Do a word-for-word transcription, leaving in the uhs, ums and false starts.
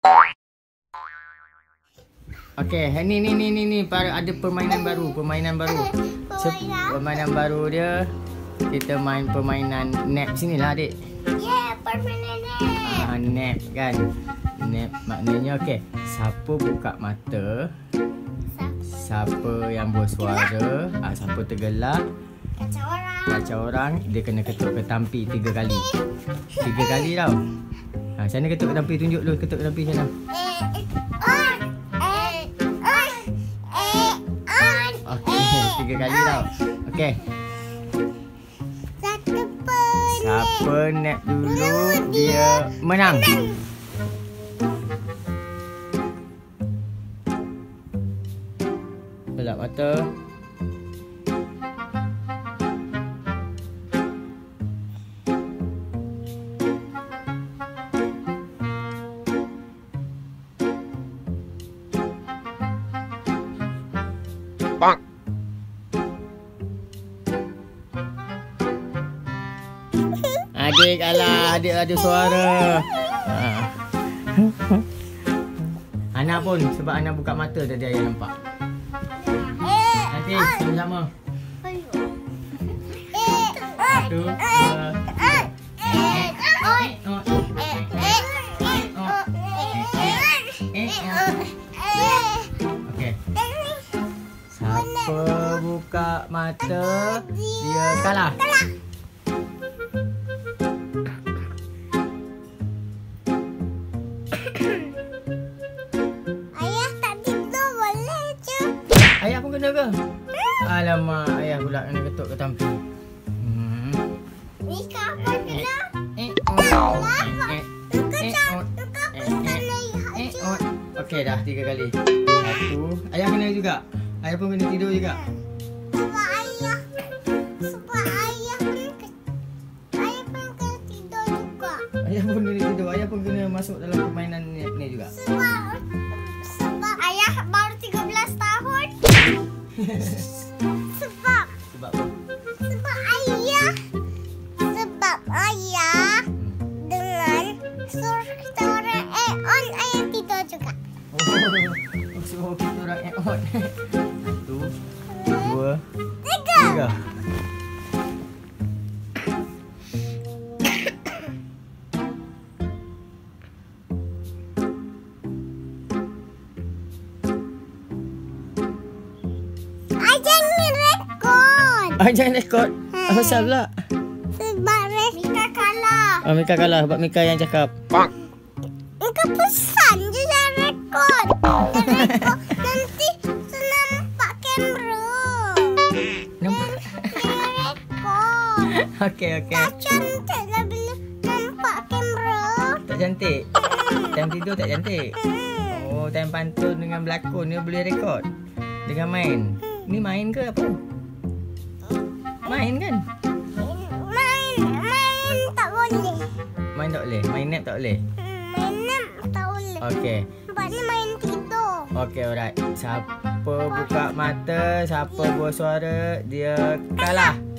Okey, ni ni ni ni ni ada permainan baru, permainan baru. Sep, permainan baru dia kita main permainan nap sinilah adik. Yeah, permainan nap. Ah, nap kan. Nap maknanya okey, siapa buka mata, siapa yang bersuara, ah, siapa tergelak, Kacau orang. kacau orang, dia kena ketuk ketampi tiga kali. Tiga kali tau. Ha, macam mana ketuk ketampi? Tunjuk dulu ketuk ketampi macam mana. Okey, tiga kali tau. Okey. Satu pun. Siapa nap dulu dia menang. Belak mata. Bang. Adik kalah, adik ada suara. Ha. Ana pun sebab Ana buka mata tadi ayah nampak. Nanti sama-sama. Satu, dua, tiga. Okey. Siapa buka mata dia kalah. Ayah tak tidur boleh je. Ayah pun kena ke? Alamak, ayah pula kena ketuk ketampi. Hmm. Mika apa kena? Eh, Kenapa? eh, Tukar eh, cak. oh. Tukar Eh, pun eh, kena lihat eh, je. oh. Okey dah tiga kali. Satu. Ayah kena juga. Ayah pun kena tidur juga. Sebab ayah. Sebab ayah pun ke- ayah pun kena tidur juga. Ayah pun kena tidur. Ayah pun kena masuk dalam permainan ni, ni juga. Sebab sebab ayah baru tiga belas tahun. Sebab Sebab apa? sebab ayah sebab ayah dengan suruh kita orang eh on ayah tidur juga. Oh, suruh kita orang add on. Satu, dua, Tiga. tiga. Ayah ni rekod. Ah, jangan rekod. Apa pasal pula? Sebab Mika kalah. Ah, Mika kalah sebab Mika yang cakap. Bang. Mika pesan je jangan rekod. Jangan rekod. Nanti nampak kamera. Nampak? Jangan rekod. Okey, okey. Tak cantik lah bila nampak kamera. Tak cantik. Time tidur tak cantik. Hmm. Oh, time pantun dengan berlakon dia boleh rekod. Dengan main. Ni main ke apa? Main kan? Main, main tak boleh. Main tak boleh. Main nap tak boleh. Hmm, Main nap tak boleh. Okey. Sebab ni main tidur. Okey, alright. Siapa buka mata, siapa buat suara, dia kalah.